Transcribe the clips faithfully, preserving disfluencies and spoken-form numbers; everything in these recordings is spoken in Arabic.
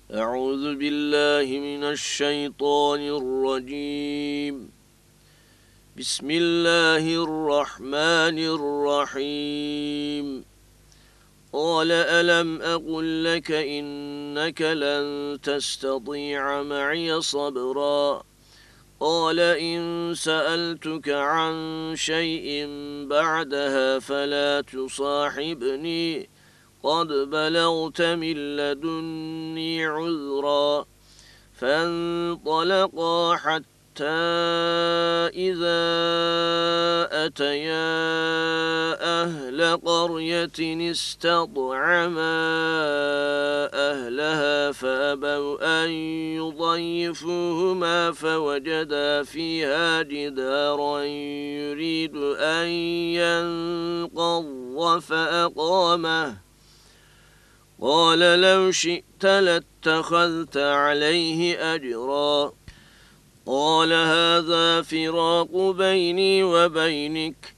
أعوذ بالله من الشيطان الرجيم. بسم الله الرحمن الرحيم. قال ألم أقل لك إنك لن تستطيع معي صبرا قال إن سألتك عن شيء بعدها فلا تصاحبني قد بلغت من لدني عذرا فانطلقا حتى إذا أتيا أهل قرية استطعما أهلها فأبوا أن يضيفوهما فوجدا فيها جدارا يريد أن ينقض فأقامه قال لو شئت لاتخذت عليه أجرا قال هذا فراق بيني وبينك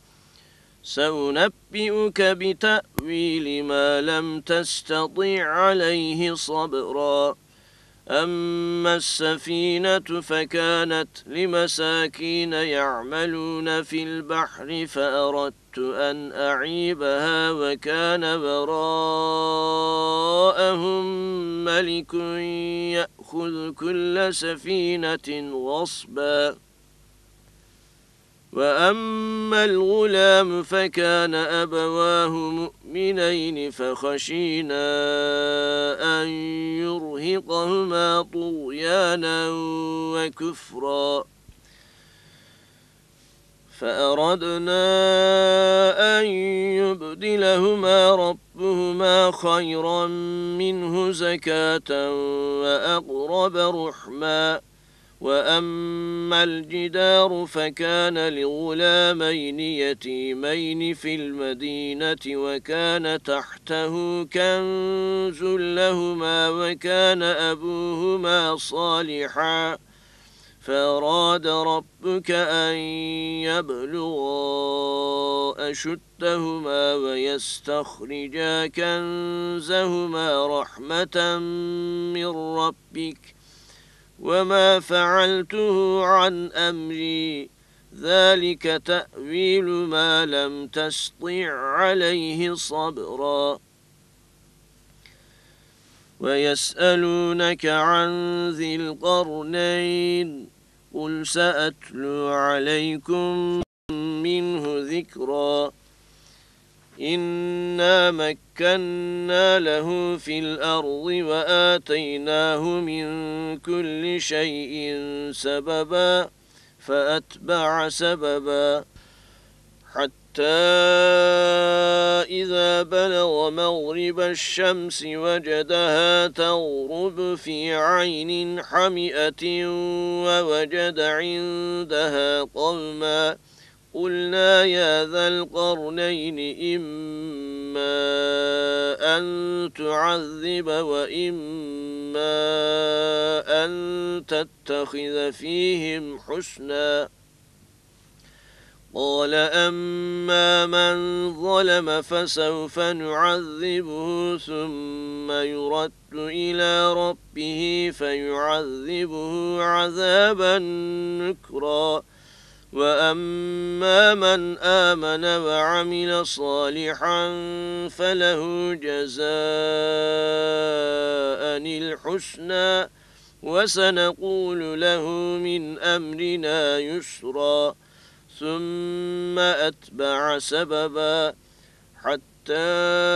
سأنبئك بتأويل ما لم تستطع عليه صبرا أما السفينة فكانت لمساكين يعملون في البحر فأردت أن أعيبها وكان وراءهم ملك يأخذ كل سفينة غصبا وأما الغلام فكان أبواه مؤمنين فخشينا أن يرهقهما طغيانا وكفرا فأردنا أن يبدلهما ربهما خيرا منه زكاة وأقرب رحما وأما الجدار فكان لغلامين يتيمين في المدينة وكان تحته كنز لهما وكان أبوهما صالحا فأراد ربك أن يبلغا أشدهما ويستخرجا كنزهما رحمة من ربك وما فعلته عن أمري ذلك تأويل ما لم تسطع عليه صبرا ويسألونك عن ذي القرنين قل سأتلو عليكم منه ذكرا إنا مكنا له في الأرض وآتيناه من كل شيء سببا فأتبع سببا حتى إذا بلغ مغرب الشمس وجدها تغرب في عين حمئة ووجد عندها قوما قلنا يا ذا القرنين إما أن تعذب وإما أن تتخذ فيهم حسنا قال أما من ظلم فسوف نعذبه ثم يرد إلى ربه فيعذبه عذابا نكرا وأما من آمن وعمل صالحا فله جزاء الحسنى وسنقول له من أمرنا يسرا ثم أتبع سببا حتى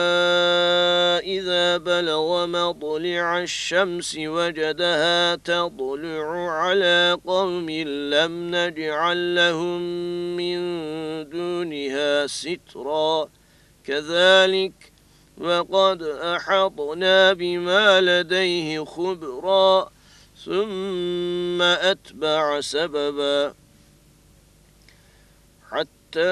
إذا بلغ مطلع الشمس وجدها تطلع على قوم لم نجعل لهم من دونها سترا كذلك وقد أحطنا بما لديه خبرا ثم أتبع سببا حتى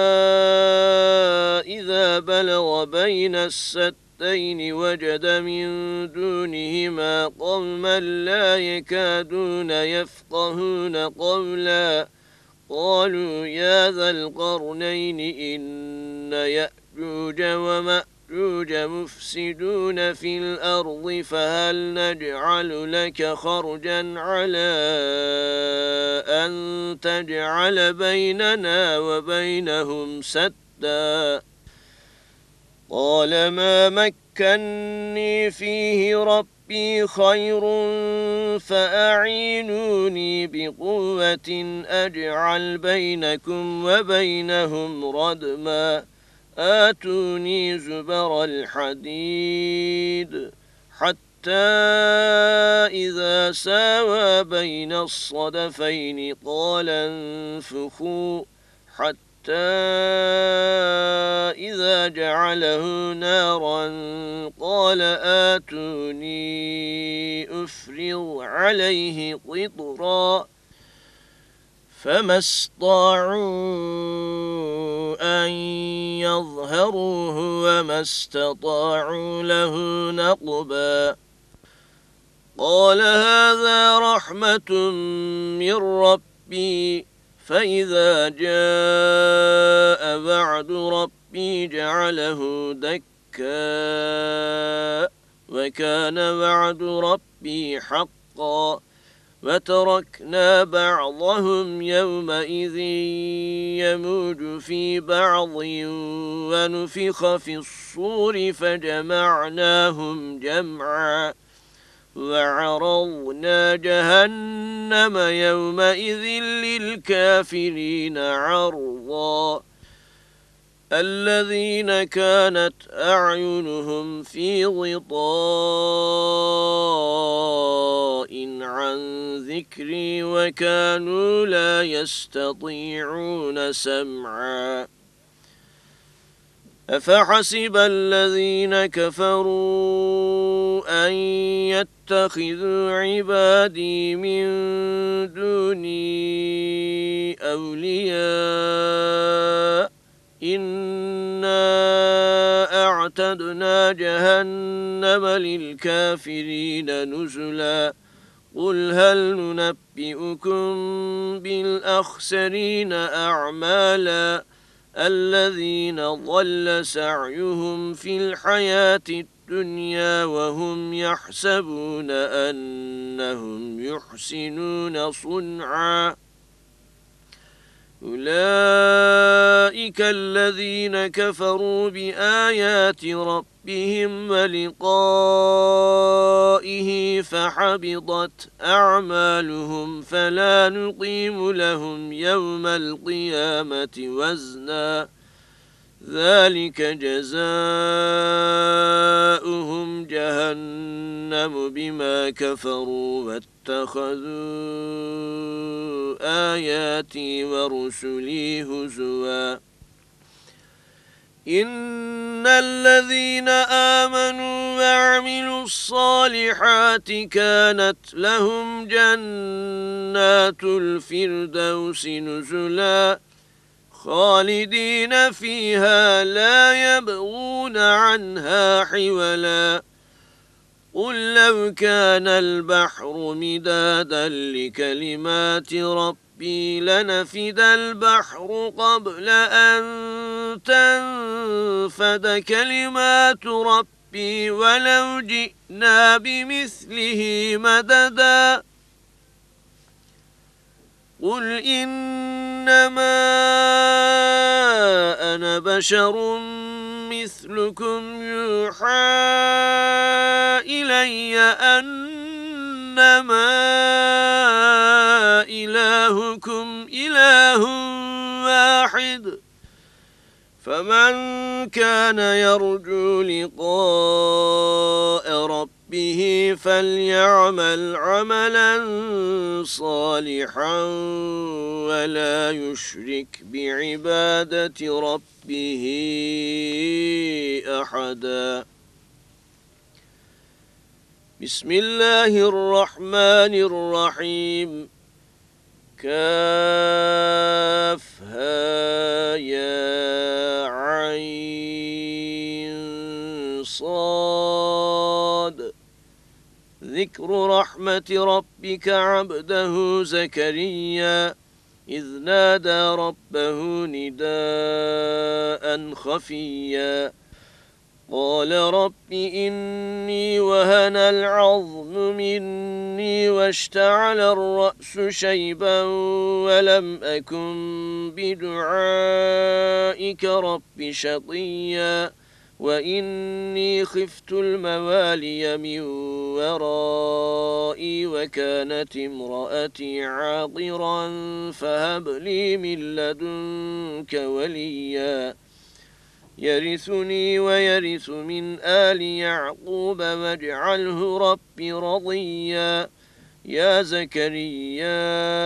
إذا بلغ بين السدين وجد من دونهما قوما لا يكادون يفقهون قولا قالوا يا ذا القرنين إن يأجوج ومأجوج يأجوج مفسدون في الأرض فهل نجعل لك خرجا على أن تجعل بيننا وبينهم سدا قال ما مكني فيه ربي خير فأعينوني بقوة أجعل بينكم وبينهم ردما آتوني زبر الحديد حتى إذا ساوى بين الصدفين قال انفخوا حتى إذا جعله نارا قال آتوني أفرغ عليه قطرا فما استطاعوا أن يظهروه وما استطاعوا له نقبا قال هذا رحمة من ربي فإذا جاء بعد ربي جعله دكا وكان وعد ربي حقا وتركنا بعضهم يومئذ يموج في بعض ونفخ في الصور فجمعناهم جمعا وعرضنا جهنم يومئذ للكافرين عرضا الذين كانت أعينهم في غطاء عن ذكري وكانوا لا يستطيعون سمعا أفحسب الذين كفروا أن يتخذوا عبادي من دوني أولياء إنا أعتدنا جهنم للكافرين نزلا قل هل ننبئكم بالأخسرين أعمالا الذين ضل سعيهم في الحياة الدنيا وهم يحسبون أنهم يحسنون صنعا أولئك الذين كفروا بآيات ربهم ولقائه فحبطت أعمالهم فلا نقيم لهم يوم القيامة وزنا ذلك جزاؤهم جهنم بما كفروا واتخذوا آياتي ورسلي هزوا إن الذين آمنوا وعملوا الصالحات كانت لهم جنات الفردوس نزلا خالدين فيها لا يبغون عنها حولا قل لو كان البحر مدادا لكلمات ربي لنفد البحر قبل أن تنفد كلمات ربي ولو جئنا بمثله مددا قل إنما أنا بشر مثلكم يوحى إلي أنما إلهكم إله واحد فمن كان يرجو لقاء ربه فليعمل عملا صالحا ولا يشرك بعبادة ربه أحدا بسم الله الرحمن الرحيم كافها يا عين صاد ذكر رحمة ربك عبده زكريا إذ نادى ربه نداء خفيا قال رب إني وهن العظم مني واشتعل الرأس شيبا ولم أكن بدعائك رب شقيا وإني خفت الموالي من ورائي وكانت امرأتي عاقرا فهب لي من لدنك وليا يرثني ويرث من آل يعقوب واجعله رب رضيا يا زكريا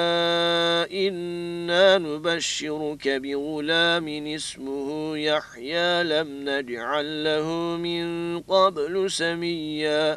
إنا نبشرك بغلام اسمه يحيى لم نجعل له من قبل سميا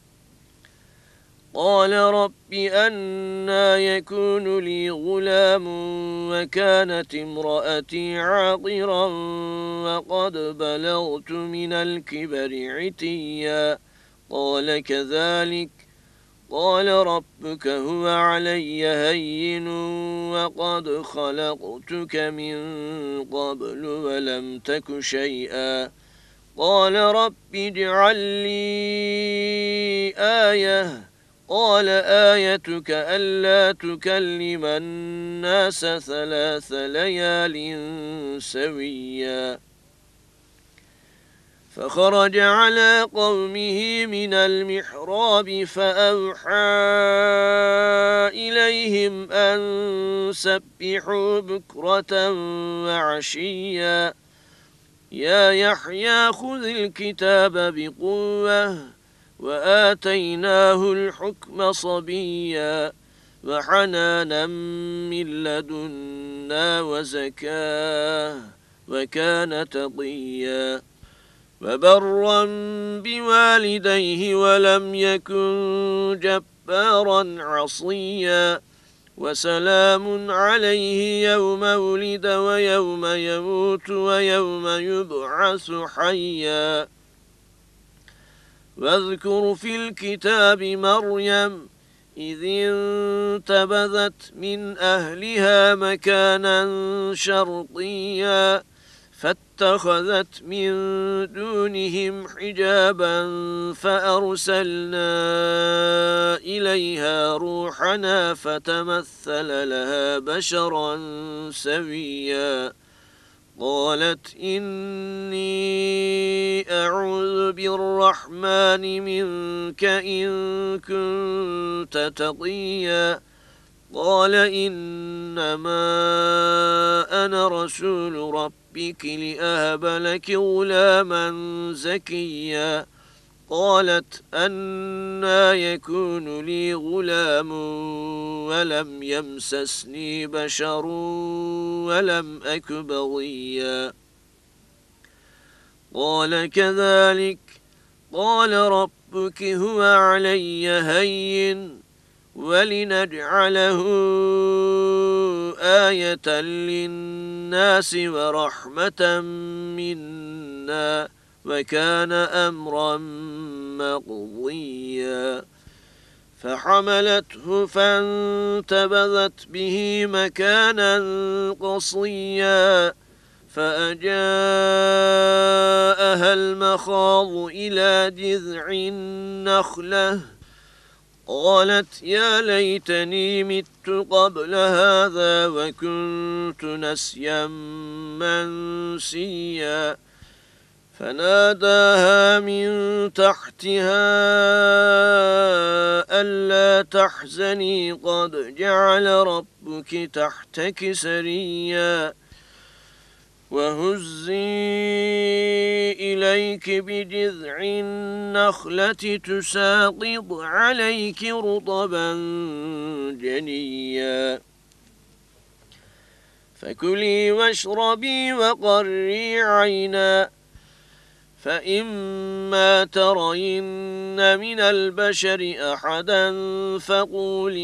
قال رب أنا يكون لي غلام وكانت امرأتي عاقرا وقد بلغت من الكبر عتيا قال كذلك قال ربك هو علي هين وقد خلقتك من قبل ولم تك شيئا قال رب اجعل لي آية قال آيتك ألا تكلم الناس ثلاث ليال سويا فخرج على قومه من المحراب فأوحى إليهم أن سبحوا بكرة وعشيا يا يحيى خذ الكتاب بقوة وآتيناه الحكم صبيا وحنانا من لدنا وزكاه وكان تقيا وبرا بوالديه ولم يكن جبارا عصيا وسلام عليه يوم ولد ويوم يموت ويوم يبعث حيا واذكر في الكتاب مريم إذ انتبذت من أهلها مكانا شرقيا فاتخذت من دونهم حجابا فأرسلنا إليها روحنا فتمثل لها بشرا سويا قالت إني أعوذ بالرحمن منك إن كنت تقيا قال إنما أنا رسول ربك لأهب لك غلاما زكيا قالت أنى يكون لي غلام ولم يمسسني بشر ولم أك بغيا قال كذلك قال ربك هو علي هين ولنجعله آية للناس ورحمة منا وكان أمرا مقضيا فحملته فانتبذت به مكانا قصيا فأجاءها المخاض إلى جذع النخلة قالت يا ليتني مت قبل هذا وكنت نسيا منسيا فناداها من تحتها ألا تحزني قد جعل ربك تحتك سريا وهزي إليك بجذع النخلة تساقط عليك رطبا جنيا فكلي واشربي وقري عينا فإما ترين من البشر أحدا فقولي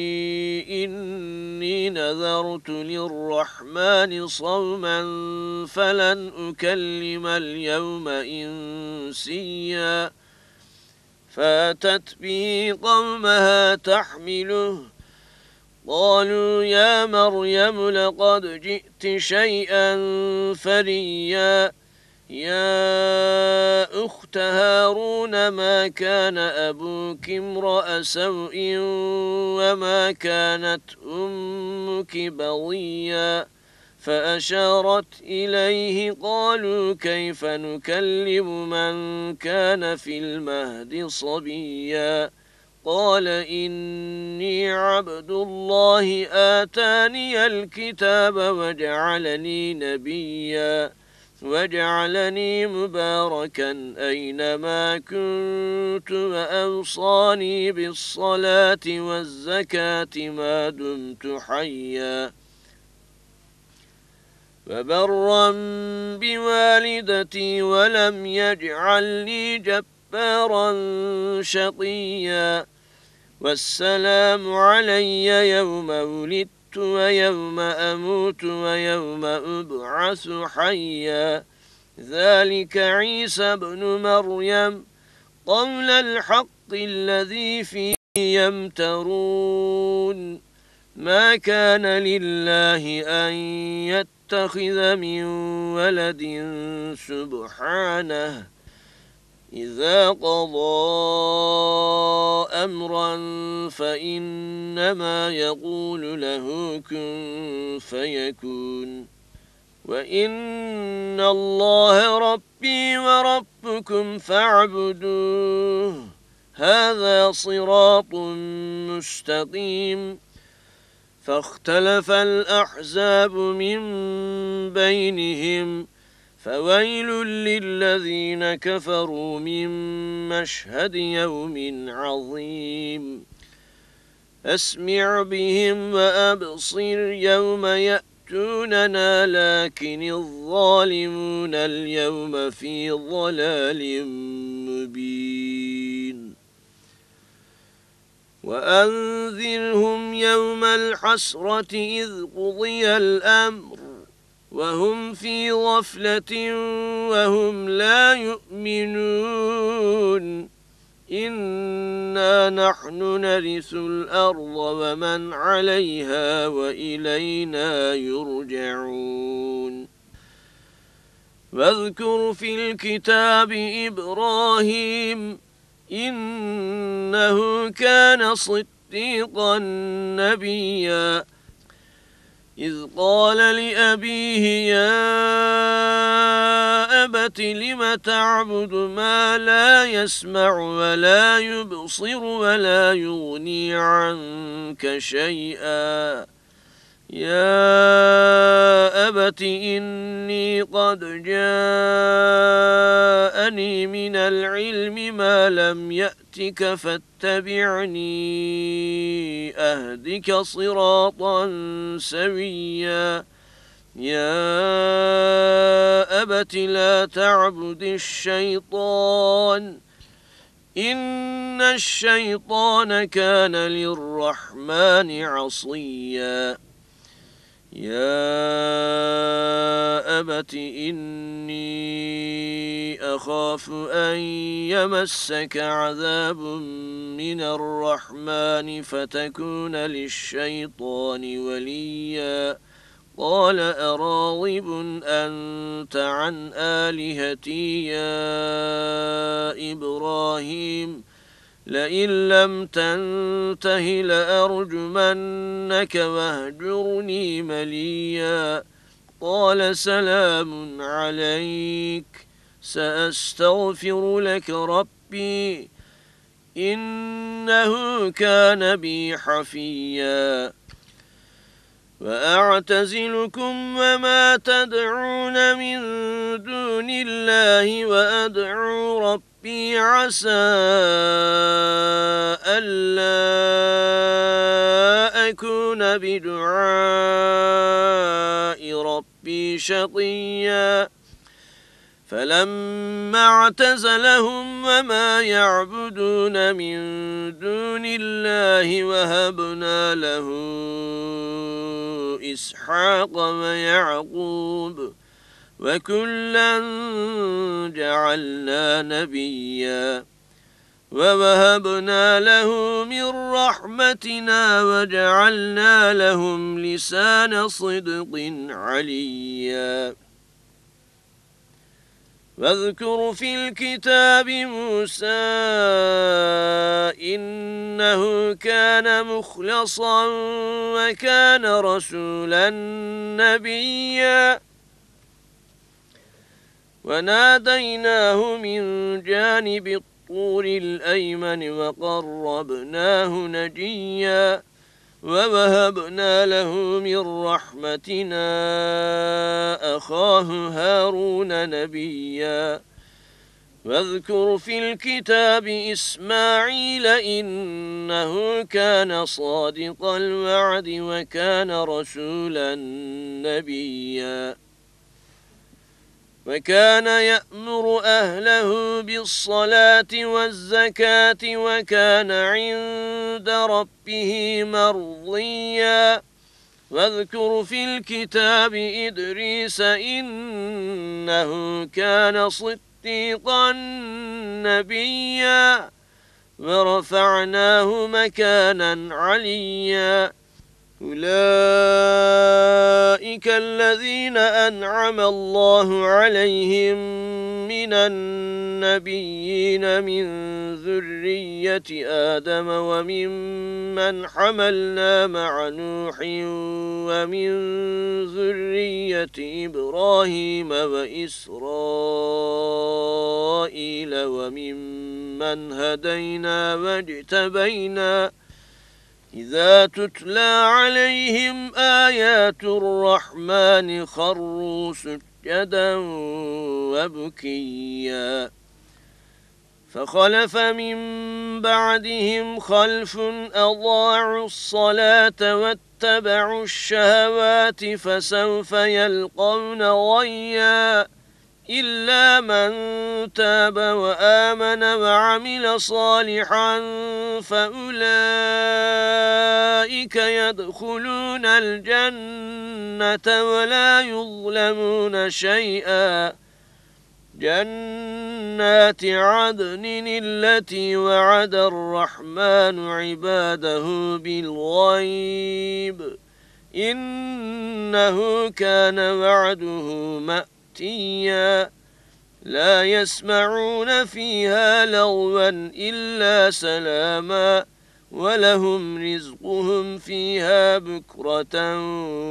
إني نذرت للرحمن صوما فلن أكلم اليوم إنسيا فأتت به قومها تحمله قالوا يا مريم لقد جئت شيئا فريا يا أخت هارون ما كان أبوك امرأ سوء وما كانت أمك بغيا فأشارت إليه قالوا كيف نكلم من كان في المهد صبيا قال إني عبد الله آتاني الكتاب وجعلني نبيا وجعلني مباركا أينما كنت وأوصاني بالصلاة والزكاة ما دمت حيا وبرا بوالدتي ولم يجعلني جبارا شقيا والسلام علي يوم ولدت ويوم أموت ويوم أبعث حيا ذلك عيسى ابن مريم قول الحق الذي فيه يمترون ما كان لله أن يتخذ من ولد سبحانه إذا قضى أمرا فإنما يقول له كن فيكون وإن الله ربي وربكم فاعبدوه هذا صراط مستقيم فاختلف الأحزاب من بينهم فويل للذين كفروا من مشهد يوم عظيم أسمع بهم وأبصر يوم يأتوننا لكن الظالمون اليوم في ضلال مبين وأنذرهم يوم الحسرة إذ قضي الأمر وهم في غفلة وهم لا يؤمنون إنا نحن نرث الأرض ومن عليها وإلينا يرجعون واذكر في الكتاب إبراهيم إنه كان صديقا نبيا إذ قال لأبيه يا أبت لم تعبد ما لا يسمع ولا يبصر ولا يغني عنك شيئا يا أبت إني قد جاءني من العلم ما لم يأتك فاتبعني أهدك صراطا سويا يا أبت لا تعبد الشيطان إن الشيطان كان للرحمن عصيا يا أبت إني أخاف أن يمسك عذاب من الرحمن فتكون للشيطان وليا قال أراغب أنت عن آلهتي يا إبراهيم لئن لم تنته لأرجمنك واهجرني مليا قال سلام عليك سأستغفر لك ربي إنه كان بي حفيا وأعتزلكم وما تدعون من دون الله وأدعو ربي عسى ألا أكون بدعاء ربي شقيا فلما اعتزلهم وما يعبدون من دون الله وهبنا له إسحاق ويعقوب وكلا جعلنا نبيا ووهبنا له من رحمتنا وجعلنا لهم لسان صدق عليا واذكر في الكتاب موسى إنه كان مخلصا وكان رسولا نبيا وناديناه من جانب الطور الأيمن وقربناه نجيا ووهبنا له من رحمتنا أخاه هارون نبيا واذكر في الكتاب إسماعيل إنه كان صادق الوعد وكان رسولا نبيا وكان يأمر أهله بالصلاة والزكاة وكان عند ربه مرضيا واذكر في الكتاب إدريس إنه كان صديقا نبيا ورفعناه مكانا عليا أولئك الذين أنعم الله عليهم من النبيين من ذرية آدم وممن حملنا مع نوح ومن ذرية إبراهيم وإسرائيل وممن هدينا واجتبينا إذا تتلى عليهم آيات الرحمن خروا سجدا وبكيا فخلف من بعدهم خلف أضاعوا الصلاة واتبعوا الشهوات فسوف يلقون غيا إلا من تاب وآمن وعمل صالحا فأولئك يدخلون الجنة ولا يظلمون شيئا جنات عدن التي وعد الرحمن عباده بالغيب إنه كان وعده مأتيا لا يسمعون فيها لغوا إلا سلاما ولهم رزقهم فيها بكرة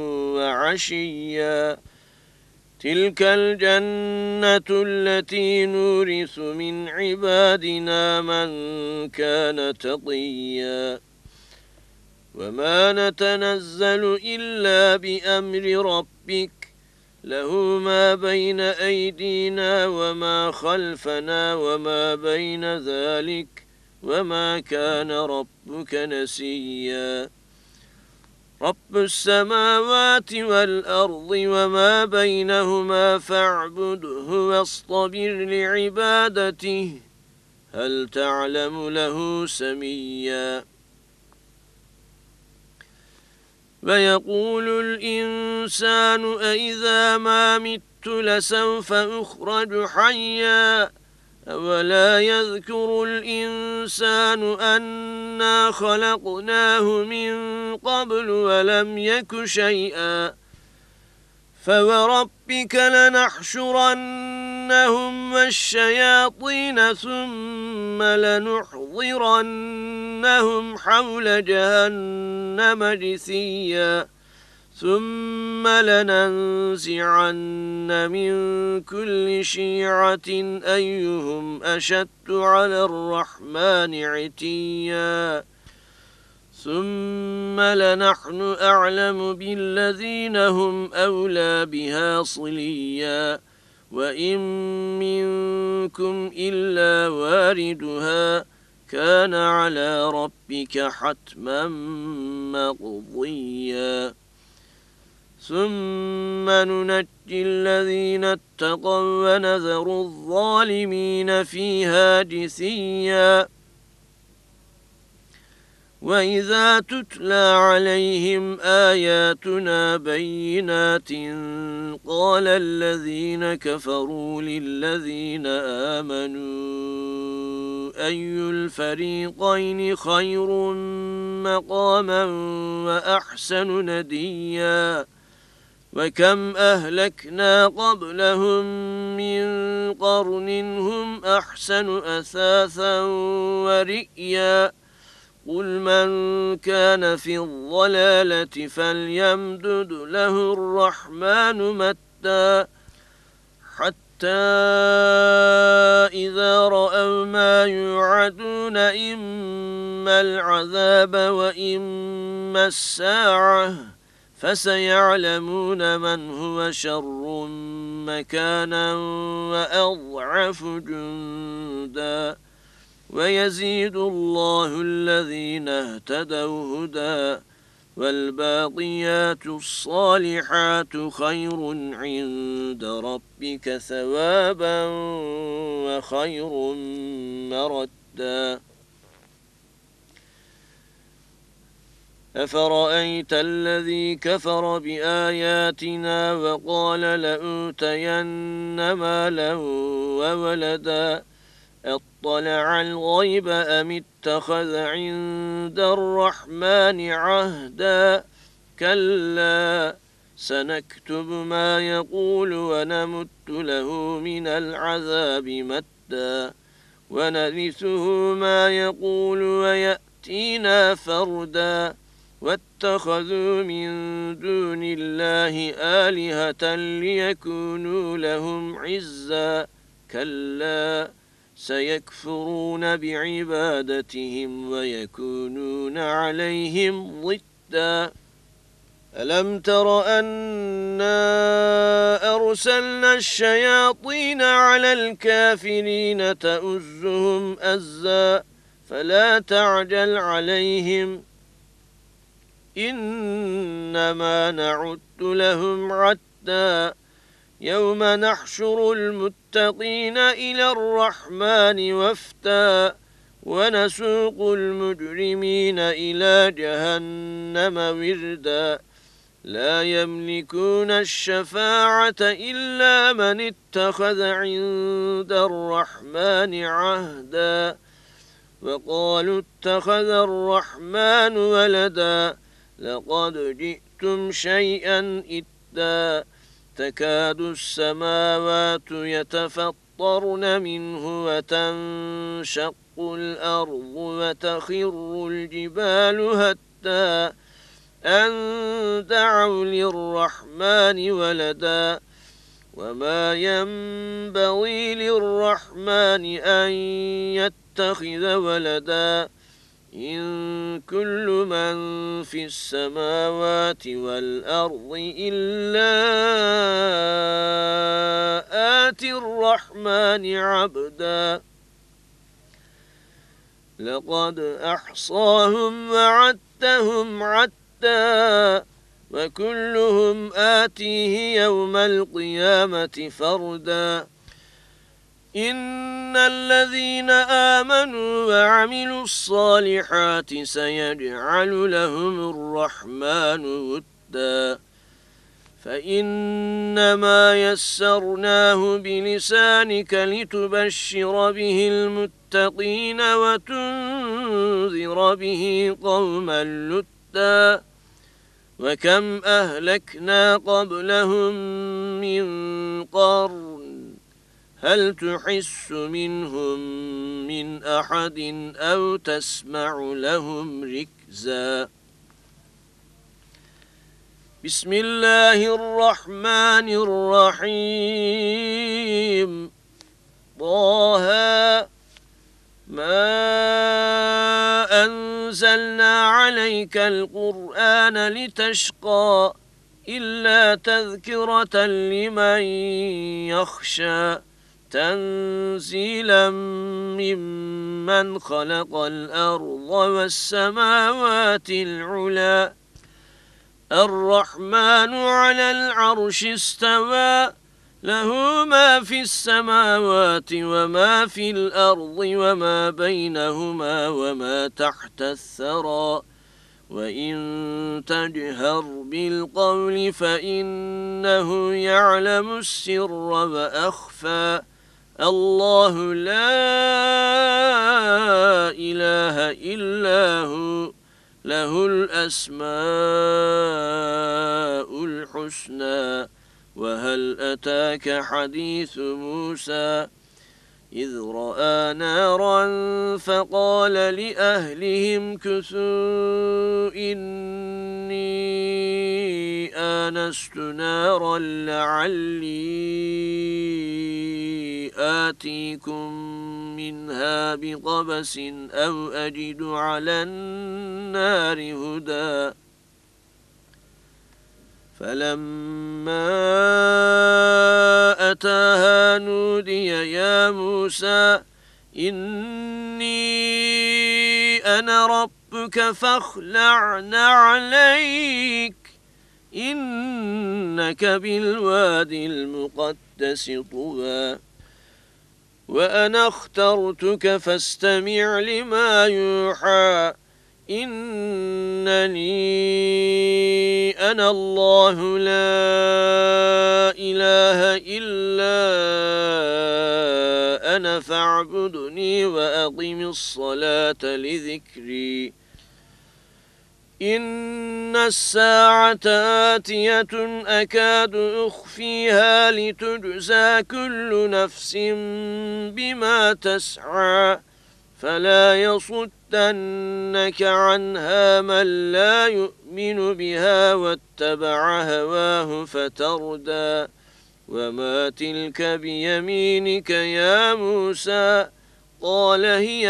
وعشيا تلك الجنة التي نورث من عبادنا من كان تقيا وما نتنزل إلا بأمر ربك له ما بين أيدينا وما خلفنا وما بين ذلك وما كان ربك نسيا رب السماوات والأرض وما بينهما فاعبده واصطبر لعبادته هل تعلم له سميا ويقول الإنسان أإذا ما مت لسوف أخرج حيا أولا يذكر الإنسان أنا خلقناه من قبل ولم يك شيئا فوربك لنحشرنهم والشياطين ثم لنحضرنهم حول جهنم جثيا ثم لننزعن من كل شيعة أيهم أشد على الرحمن عتيا ثم لنحن أعلم بالذين هم أولى بها صليا وإن منكم إلا واردها كان على ربك حتما مقضيا ثم ننجي الذين اتقوا ونذر الظالمين فيها جثيا وإذا تتلى عليهم آياتنا بينات قال الذين كفروا للذين آمنوا أي الفريقين خير مقاما وأحسن نديا وكم أهلكنا قبلهم من قرن هم أحسن أثاثا ورئيا قل من كان في الضلالة فليمدد له الرحمن مدا حتى إذا رأوا ما يوعدون إما العذاب وإما الساعة فسيعلمون من هو شر مكانا وأضعف جندا ويزيد الله الذين اهتدوا هدى والباقيات الصالحات خير عند ربك ثوابا وخير مردا أفرأيت الذي كفر بآياتنا وقال لأوتين مالا وولدا أطلع الغيب أم اتخذ عند الرحمن عهدا كلا سنكتب ما يقول ونمت له من العذاب مدا ونرثه ما يقول ويأتينا فردا واتخذوا من دون الله آلهة ليكونوا لهم عزا كلا سيكفرون بعبادتهم ويكونون عليهم ضدا ألم تر أنا أرسلنا الشياطين على الكافرين تؤزهم أزا فلا تعجل عليهم إنما نعد لهم عدا يوم نحشر المتقين إلى الرحمن وفدا ونسوق المجرمين إلى جهنم وردا لا يملكون الشفاعة إلا من اتخذ عند الرحمن عهدا وقالوا اتخذ الرحمن ولدا لقد جئتم شيئا إدا تكاد السماوات يتفطرن منه وتنشق الأرض وتخر الجبال هدا أن دعوا للرحمن ولدا وما ينبغي للرحمن أن يتخذ ولدا إن كل من في السماوات والأرض إلا آتي الرحمن عبدا لقد أحصاهم وعدهم عدا وكلهم آتيه يوم القيامة فردا إن الذين آمنوا وعملوا الصالحات سيجعل لهم الرحمن ودا فإنما يسرناه بلسانك لتبشر به المتقين وتنذر به قوما لدا وكم أهلكنا قبلهم من قرن هل تحس منهم من أحد أو تسمع لهم ركزا بسم الله الرحمن الرحيم طه ما أنزلنا عليك القرآن لتشقى إلا تذكرة لمن يخشى تنزيلا ممن خلق الأرض والسماوات العلى الرحمن على العرش استوى له ما في السماوات وما في الأرض وما بينهما وما تحت الثرى وإن تجهر بالقول فإنه يعلم السر وأخفى الله لا إله إلا هو له الأسماء الحسنى وهل أتاك حديث موسى إذ رأى نارا فقال لأهلهم كثوا إني آنست نارا لعلي آتيكم منها بقبس أو أجد على النار هدى فلما أتاها نودي يا موسى إني أنا ربك فاخلع نعليك إنك بالوادي المقدس طوى وأنا اخترتك فاستمع لما يوحى إنني أنا الله لا إله إلا أنا فاعبدني وأقم الصلاة لذكري إن الساعة آتية أكاد أخفيها لتجزى كل نفس بما تسعى فلا يصدنك عنها من لا يؤمن بها واتبع هواه فتردى وما تلك بيمينك يا موسى قال هي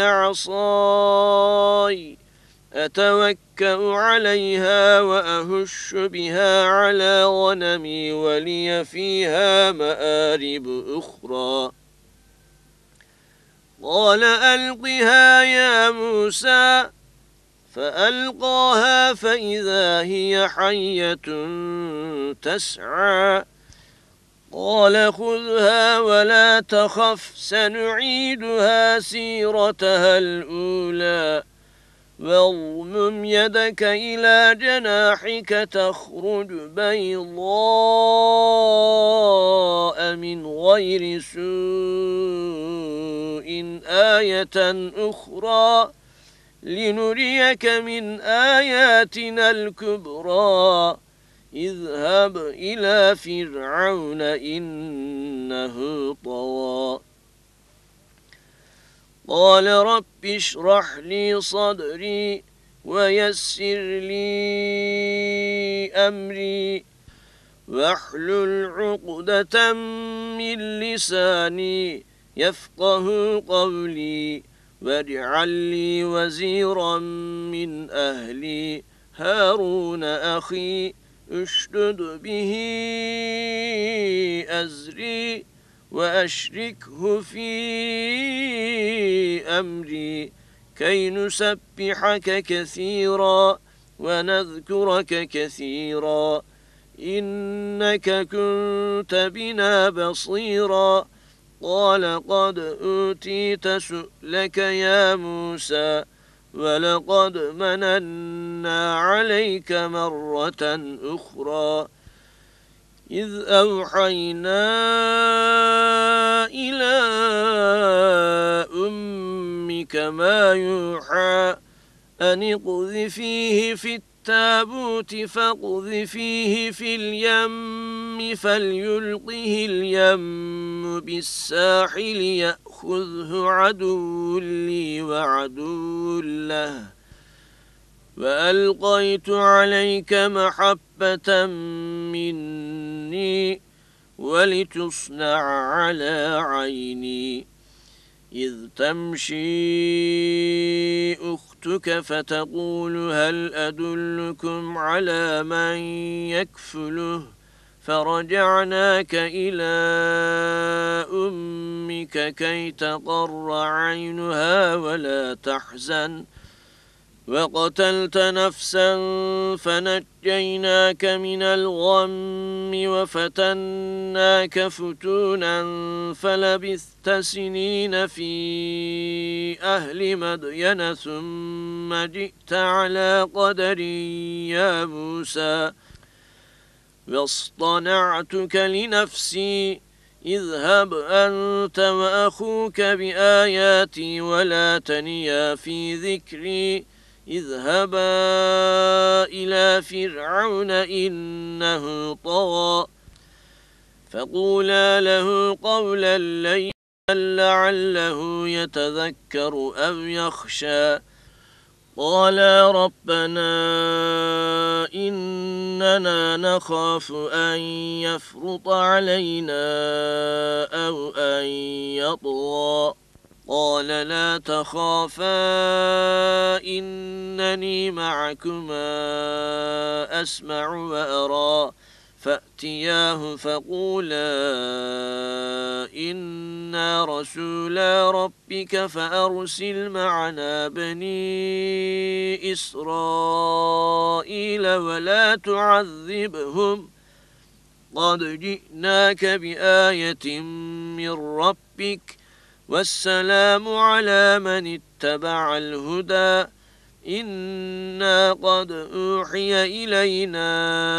عصاي أتوكأ عليها وأهش بها على غنمي ولي فيها مآرب أخرى قال ألقها يا موسى فألقاها فإذا هي حية تسعى قال خذها ولا تخف سنعيدها سيرتها الأولى واضمم يدك إلى جناحك تخرج بيضاء من غير سوء آية أخرى لنريك من آياتنا الكبرى اذهب إلى فرعون إنه طغى قال رب اشرح لي صدري ويسر لي أمري واحلل عقدة من لساني يفقه قولي واجعل لي وزيرا من أهلي هارون أخي اشدد به أزري وأشركه في أمري كي نسبحك كثيرا ونذكرك كثيرا إنك كنت بنا بصيرا قال قد أوتيت سؤلك يا موسى ولقد مننا عليك مرة أخرى إذ أوحينا إلى أمك ما يوحى أن اقذفيه في التابوت فاقذفيه في اليم فليلقه اليم بالساحل يأخذه عدو لي وعدو له وألقيت عليك محبة مني ولتصنع على عيني إذ تمشي أختك فتقول هل أدلكم على من يكفله فرجعناك إلى أمك كي تقر عينها ولا تحزن وقتلت نفسا فنجيناك من الغم وفتناك فتونا فلبثت سنين في أهل مدين ثم جئت على قدر يا موسى واصطنعتك لنفسي اذهب أنت وأخوك بآياتي ولا تنيا في ذكري اذهبا إلى فرعون إنه طغى فقولا له قولا لينا لعله يتذكر أو يخشى قالا ربنا إننا نخاف أن يفرط علينا أو أن يطغى قال لا تخافا إنني معكما أسمع وأرى فأتياه فقولا إنا رسولا ربك فأرسل معنا بني إسرائيل ولا تعذبهم قد جئناك بآية من ربك والسلام على من اتبع الهدى إنا قد أوحي إلينا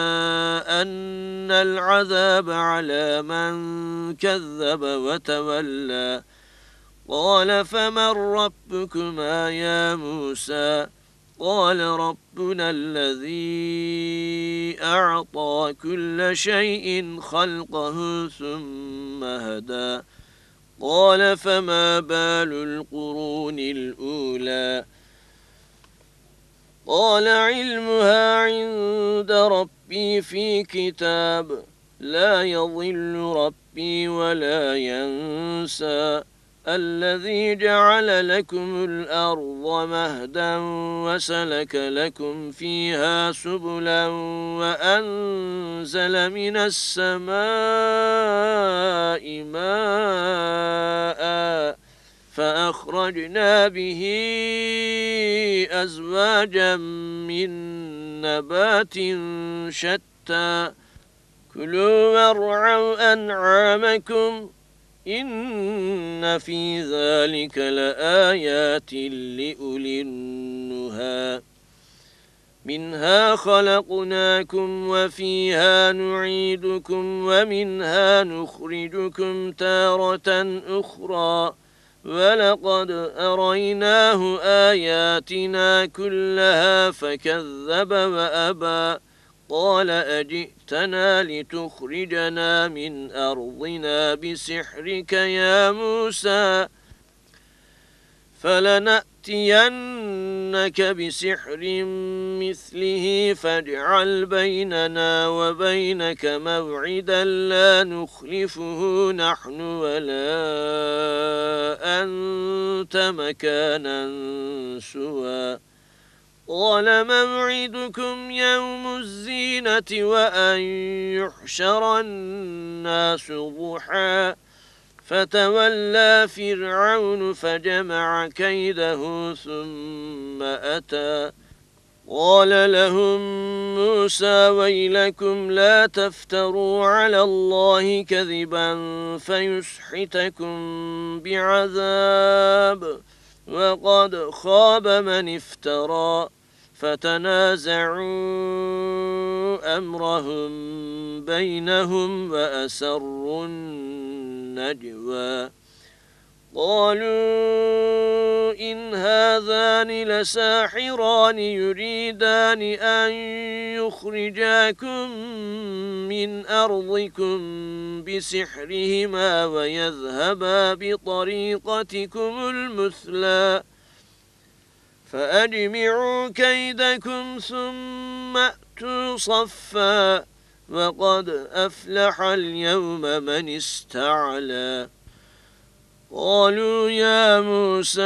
أن العذاب على من كذب وتولى قال فمن ربكما يا موسى قال ربنا الذي أعطى كل شيء خلقه ثم هدى قال فما بال القرون الأولى قال علمها عند ربي في كتاب لا يضل ربي ولا ينسى الذي جعل لكم الأرض مهدا وسلك لكم فيها سبلا وأنزل من السماء ماء فأخرجنا به أزواجا من نبات شتى كلوا وارعوا أنعامكم إن في ذلك لآيات لأولي النهى منها خلقناكم وفيها نعيدكم ومنها نخرجكم تارة أخرى ولقد أريناه آياتنا كلها فكذب وأبى قال أجئتنا لتخرجنا من أرضنا بسحرك يا موسى فلنأتينك بسحر مثله فاجعل بيننا وبينك موعدا لا نخلفه نحن ولا أنت مكانا سوى قال موعدكم يوم الزينة وأن يحشر الناس ضحى فتولى فرعون فجمع كيده ثم أتى قال لهم موسى ويلكم لا تفتروا على الله كذبا فيسحتكم بعذاب وقد خاب من افترى فتنازعوا أمرهم بينهم وأسروا النجوى قالوا إن هذان لساحران يريدان أن يخرجاكم من أرضكم بسحرهما ويذهبا بطريقتكم المثلى فأجمعوا كيدكم ثم أتوا صفا وقد أفلح اليوم من استعلى قالوا يا موسى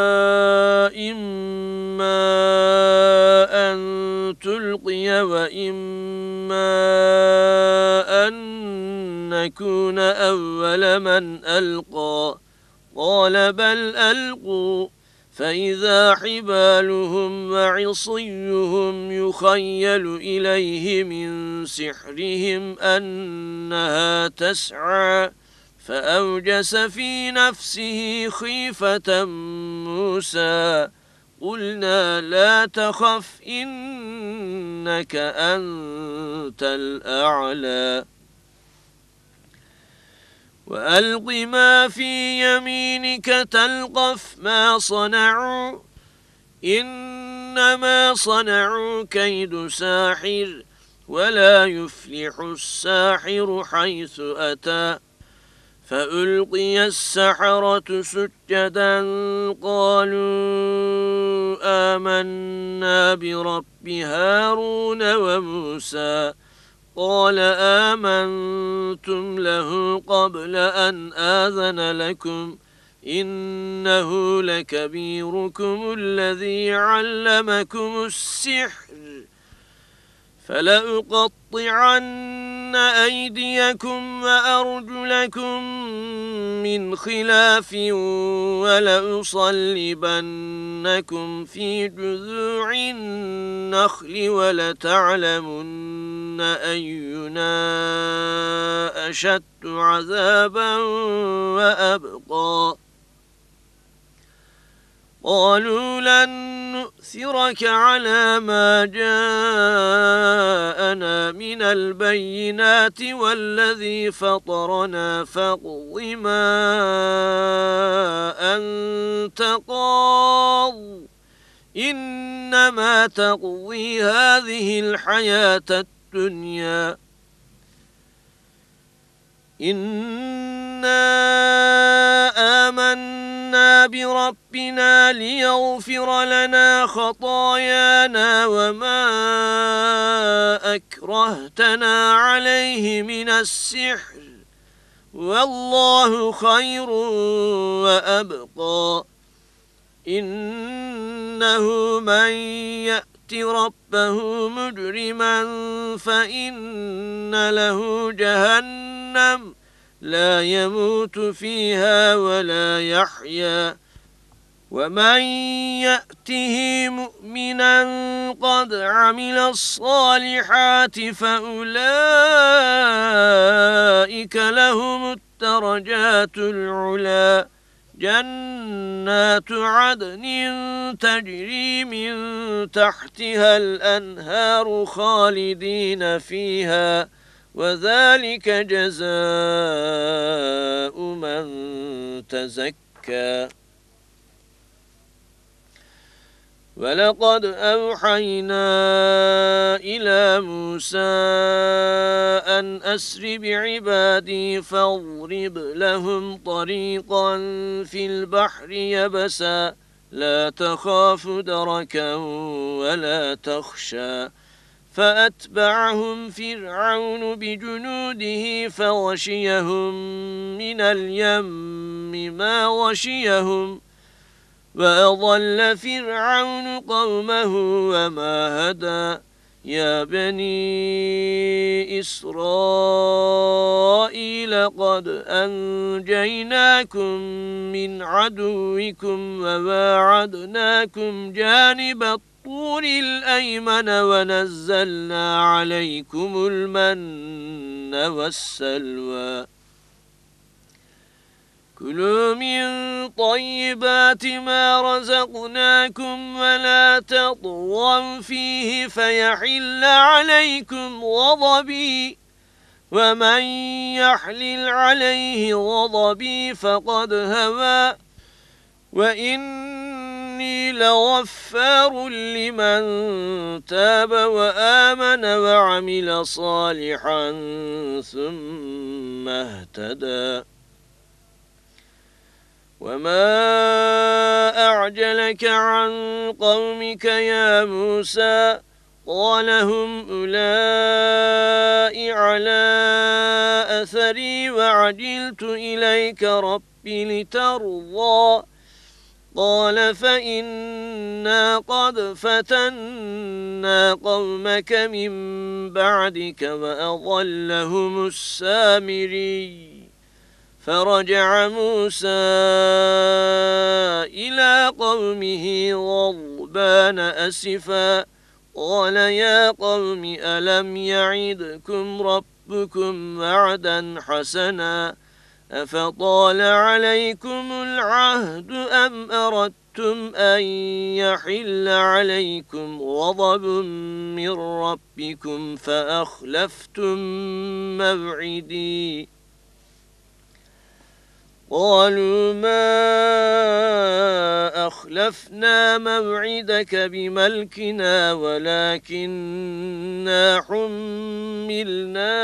إما أن تلقي وإما أن نكون أول من ألقى قال بل ألقوا فإذا حبالهم وعصيهم يخيل إليه من سحرهم أنها تسعى فأوجس في نفسه خيفة موسى قلنا لا تخف إنك أنت الأعلى وألق ما في يمينك تلقف ما صنعوا إن إنما صنعوا كيد ساحر ولا يفلح الساحر حيث أتى فألقي السحرة سجدا قالوا آمنا برب هارون وموسى قال آمنتم له قبل أن آذن لكم إنه لكبيركم الذي علمكم السحر فلأقطعن أيديكم وأرجلكم من خلاف ولأصلبنكم في جذوع النخل ولتعلمن أينا أشد عذابا وأبقى قالوا لن نؤثرك على ما جاءنا من البينات والذي فطرنا فاقض ما أنت قاض إنما تقضي هذه الحياة الدنيا إنا آمنا بربنا ليغفر لنا خطايانا وما أكرهتنا عليه من السحر والله خير وأبقى إنه من يأت ربه مجرما فإن له جهنم لا يموت فيها ولا يحيا ومن يأته مؤمنا قد عمل الصالحات فأولئك لهم الدرجات العلى جنات عدن تجري من تحتها الأنهار خالدين فيها وذلك جزاء من تزكى ولقد أوحينا إلى موسى أن أسر بعبادي فاضرب لهم طريقا في البحر يبسا لا تخاف دركا ولا تخشى فأتبعهم فرعون بجنوده فغشيهم من اليم ما غشيهم وأضل فرعون قومه وما هدى يا بني إسرائيل قد أنجيناكم من عدوكم وواعدناكم جانب الطور الأيمن ونزلنا عليكم المن والسلوى كلوا من طيبات ما رزقناكم ولا تطغوا فيه فيحل عليكم غضبي ومن يحلل عليه غضبي فقد هوى وإني لغفار لمن تاب وآمن وعمل صالحا ثم اهتدى وما أعجلك عن قومك يا موسى قال هم أولئك على أثري وعجلت إليك ربي لترضى قال فإنا قد فتنا قومك من بعدك وأضلهم السامري فرجع موسى إلى قومه غضبان أسفا قال يا قوم ألم يعدكم ربكم وعدا حسنا أفطال عليكم العهد أم أردتم أن يحل عليكم غضب من ربكم فأخلفتم موعدي قالوا ما أخلفنا موعدك بملكنا ولكننا حملنا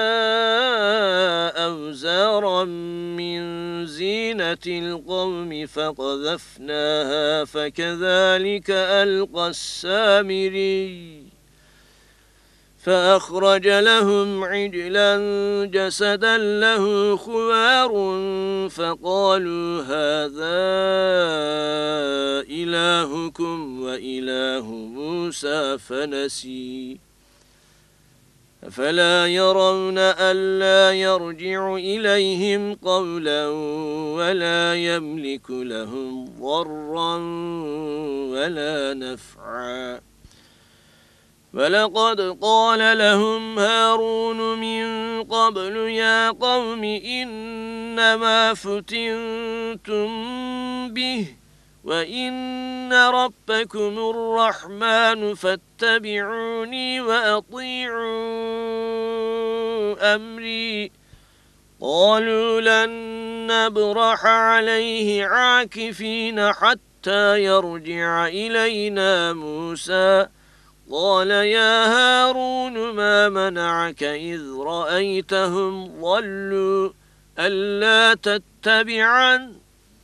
أوزارا من زينة القوم فقذفناها فكذلك ألقى السامري فأخرج لهم عجلا جسدا له خوار فقالوا هذا إلهكم وإله موسى فنسي أفلا يرون ألا يرجع إليهم قولا ولا يملك لهم ضرا ولا نفعا ولقد قال لهم هارون من قبل يا قوم إنما فتنتم به وإن ربكم الرحمن فاتبعوني وأطيعوا أمري قالوا لن نبرح عليه عاكفين حتى يرجع إلينا موسى قال يا هارون ما منعك إذ رأيتهم ضلوا ألا تتبعن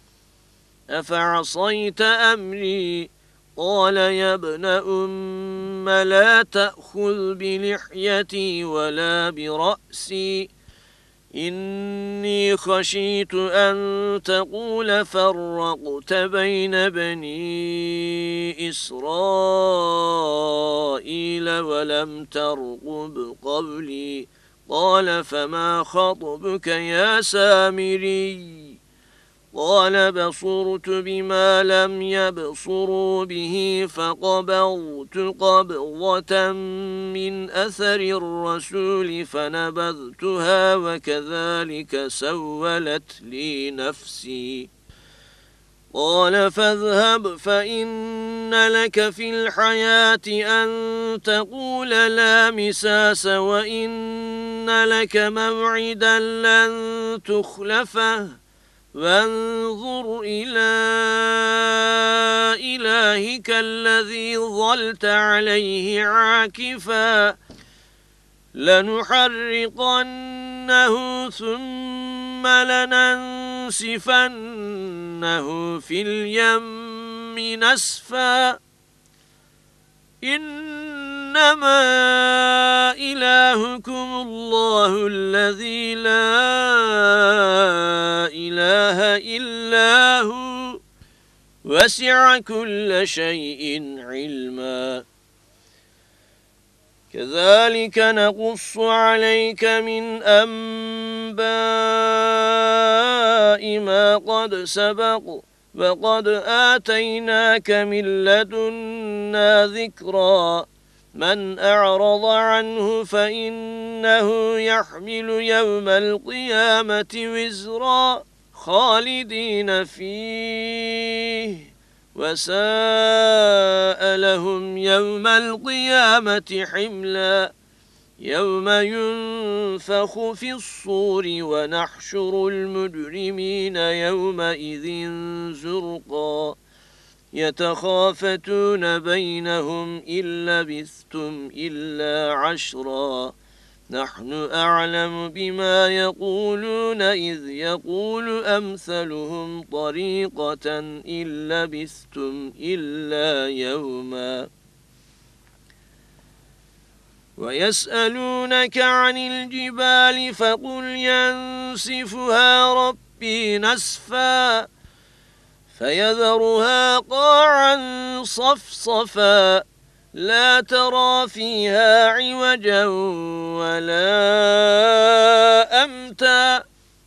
أفعصيت أمري قال يا ابن أم لا تأخذ بلحيتي ولا برأسي إني خشيت أن تقول فرقت بين بني إسرائيل ولم ترقب قولي قال فما خطبك يا سامري قال بصرت بما لم يبصروا به فقبضت قبضة من أثر الرسول فنبذتها وكذلك سولت لي نفسي قال فاذهب فإن لك في الحياة أن تقول لا مساس وإن لك موعدا لن تخلفه وانظر إلى إلهك الذي ظلت عليه عاكفا لنحرقنه ثم لننسفنه في اليم نسفا إنما إلهكم الله الذي لا إله إلا هو وسع كل شيء علما كذلك نقص عليك من أنباء ما قد سبق وقد آتيناك من لدنا ذكرا من أعرض عنه فإنه يحمل يوم القيامة وزرا خالدين فيه وساء لهم يوم القيامة حملا يوم ينفخ في الصور ونحشر المجرمين يومئذ زرقا يتخافتون بينهم إن لبثتم إلا عشرا نحن أعلم بما يقولون إذ يقول أمثلهم طريقة إن لبثتم إلا يوما ويسألونك عن الجبال فقل ينسفها ربي نسفا فيذرها قاعا صفصفا لا ترى فيها عوجا ولا أمتا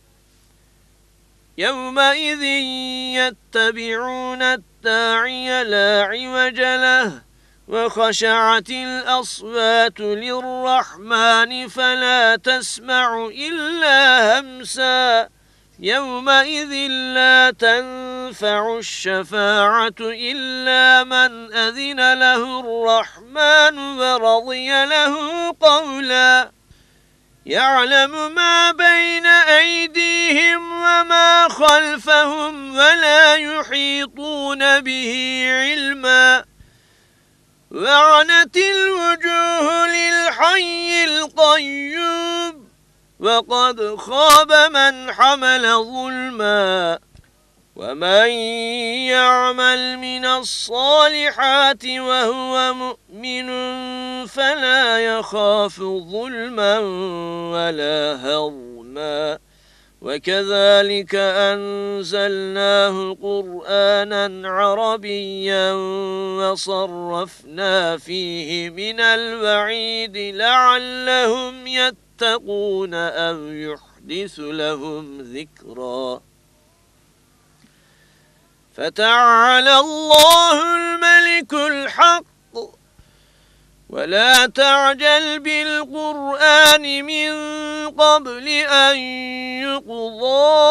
يومئذ يتبعون الداعي لا عوج له وخشعت الأصوات للرحمن فلا تسمع إلا همسا يومئذ لا تنفع الشفاعة إلا من أذن له الرحمن ورضي له قولا يعلم ما بين أيديهم أيديهم وما خلفهم ولا يحيطون به علما وعنت الوجوه للحي القيوم وقد خاب من حمل ظلما ومن يعمل من الصالحات وهو مؤمن فلا يخاف ظلما ولا هضما وكذلك أنزلناه قرآنا عربيا وصرفنا فيه من الوعيد لعلهم يتقون أو يحدث لهم ذكرا فتعالى الله الملك الحق ولا تعجل بالقرآن من قبل أن يقضى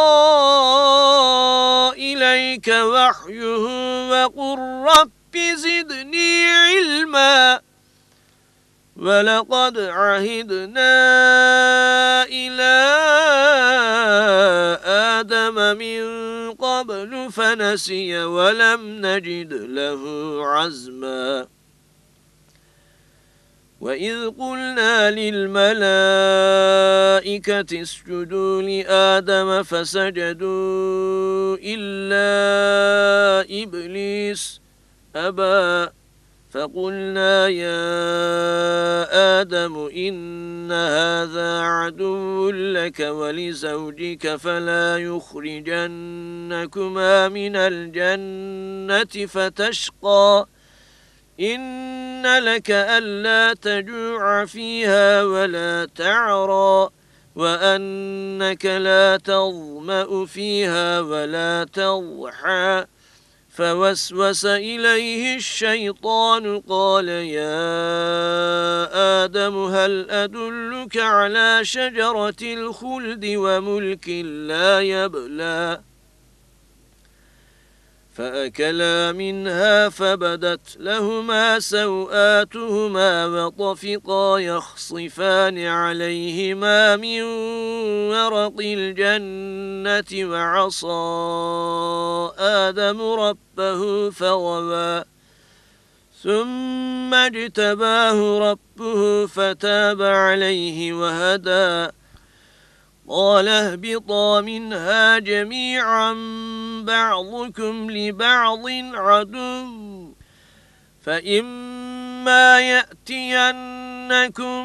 إليك وحيه وقل رب زدني علما ولقد عهدنا إلى آدم من قبل فنسي ولم نجد له عزما وإذ قلنا للملائكة اسجدوا لآدم فسجدوا إلا إبليس أبى فقلنا يا آدم إن هذا عدو لك ولزوجك فلا يخرجنكما من الجنة فتشقى إن لك ألا تجوع فيها ولا تعرى وأنك لا تظمأ فيها ولا تضحى فوسوس إليه الشيطان قال يا آدم هل أدلك على شجرة الخلد وملك لا يبلى فأكلا منها فبدت لهما سوآتهما وطفقا يخصفان عليهما من ورق الجنة وعصى آدم ربه فغوى ثم اجتباه ربه فتاب عليه وهدى قال اهبطا منها جميعا بعضكم لبعض عدو فإما يأتينكم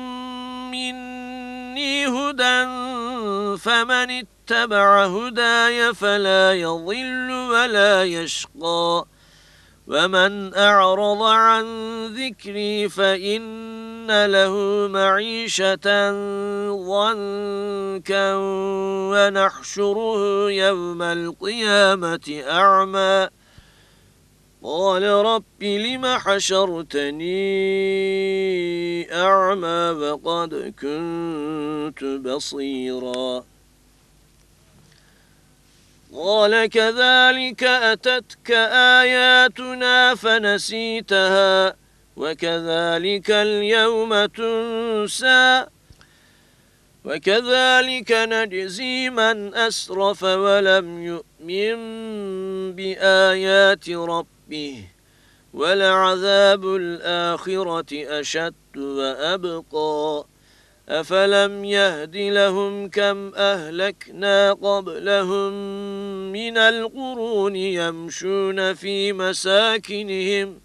مني هدى فمن اتبع هداي فلا يضل ولا يشقى ومن أعرض عن ذكري فإن له معيشة ضنكا ونحشره يوم القيامة أعمى قال رب لم حشرتني أعمى وقد كنت بصيرا قال كذلك أتتك آياتنا فنسيتها وكذلك اليوم تنسى وكذلك نجزي من أسرف ولم يؤمن بآيات ربه ولعذاب الآخرة أشد وأبقى أفلم يهد لهم كم أهلكنا قبلهم من القرون يمشون في مساكنهم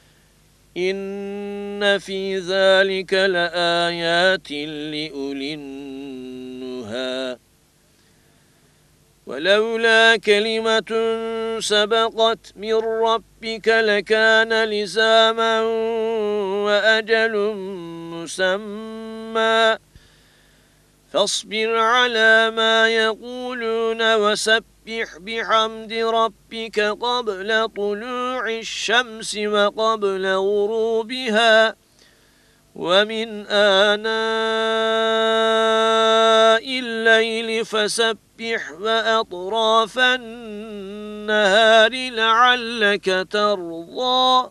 إن في ذلك لآيات لأولي النهى ولولا كلمة سبقت من ربك لكان لزاما وأجل مسمى فاصبر على ما يقولون وسبح بحمد ربك قبل طلوع الشمس وقبل غروبها ومن آناء الليل فسبح وأطراف النهار لعلك ترضى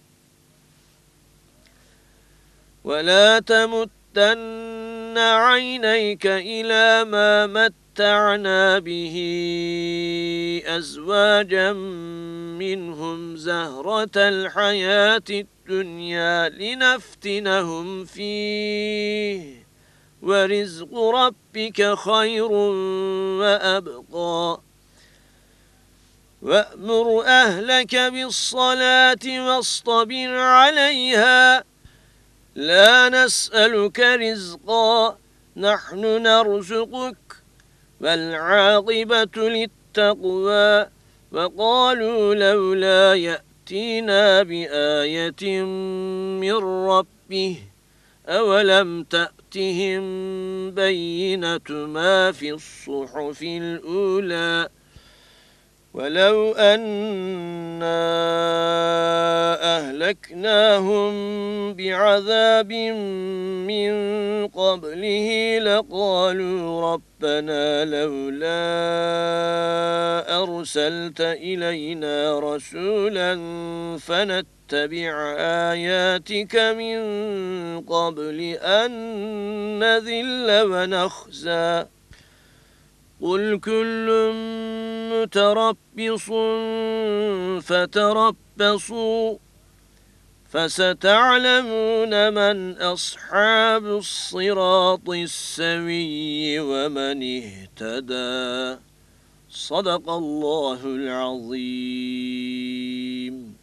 ولا تمتن عينيك إلى ما مت ومتعنا به أزواجا منهم زهرة الحياة الدنيا لنفتنهم فيه ورزق ربك خير وأبقى وأمر أهلك بالصلاة واصطبر عليها لا نسألك رزقا نحن نرزقك والعاقبة للتقوى وقالوا لولا يأتينا بآية من ربه أولم تأتهم بينة ما في الصحف الأولى ولو أنا أهلكناهم بعذاب من قبله لقالوا ربنا لولا أرسلت إلينا رسولا فنتبع آياتك من قبل أن نذل ونخزى قل كل متربص فتربصوا فستعلمون من أصحاب الصراط السوي ومن اهتدى صدق الله العظيم.